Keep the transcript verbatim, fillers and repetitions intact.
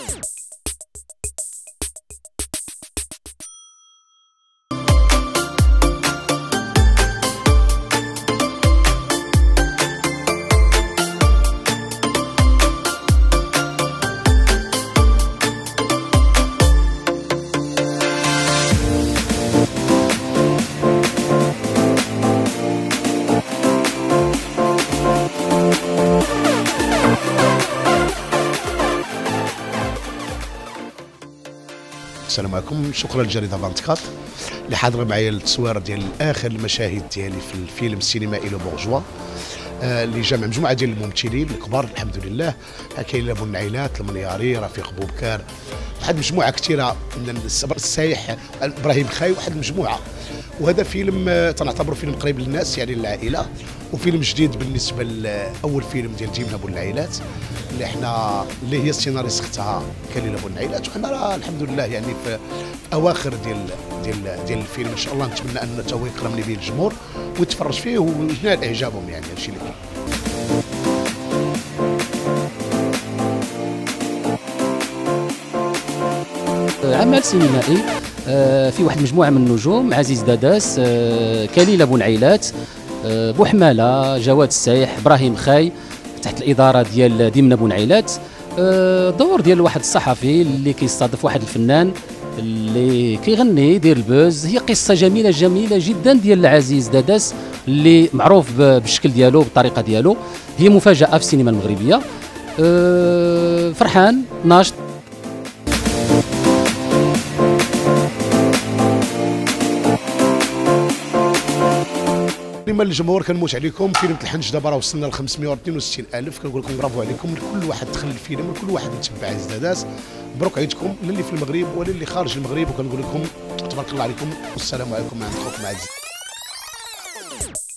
السلام عليكم. شكرا للجريده أربعة وعشرين اللي حاضره معايا التصوير ديال اخر المشاهد ديالي في الفيلم السينمائي لو بورجوا، آه اللي جمع مجموعه ديال الممثلين الكبار الحمد لله. كاين ابو النعيلات، المنياري، رفيق بوبكار، واحد مجموعه كثيره من الصبر السايح، ابراهيم خاي، واحد المجموعه. وهذا فيلم آه تنعتبره فيلم قريب للناس يعني للعائله، وفيلم جديد بالنسبه لاول فيلم ديال جيبنا ابو النعيلات اللي احنا اللي هي السيناريست اختها كليل ابو النعيلات. وحنا الحمد لله يعني في اواخر ديال ديال ديال الفيلم، ان شاء الله نتمنى انه تا هو يكرمني به الجمهور ويتفرج فيه وينال اعجابهم. يعني هادشي اللي كاين. عمل سينمائي في واحد المجموعه من النجوم: عزيز داداس، كليل ابو النعيلات، بوحماله، جواد السايح، ابراهيم خاي، تحت الاداره ديال ديمنا ابو النعيلات. دور ديال واحد الصحفي اللي كيستضيف واحد الفنان اللي كيغني يدير البوز. هي قصه جميله جميله جدا ديال عزيز داداس اللي معروف بالشكل ديالو بالطريقه ديالو. هي مفاجاه في السينما المغربيه. فرحان ناشط. كلمه للجمهور، كنموت عليكم. فيلم الحنج دابا راه وصلنا ل خمسمائة واثنين وستين ألف. كنقول لكم برافو عليكم لكل واحد دخل الفيلم ولكل واحد متبع عزيز داداس. مبروك عيدكم للي في المغرب وللي خارج المغرب، وكنقول لكم تبارك الله عليكم والسلام عليكم. مع خوكم عزيز.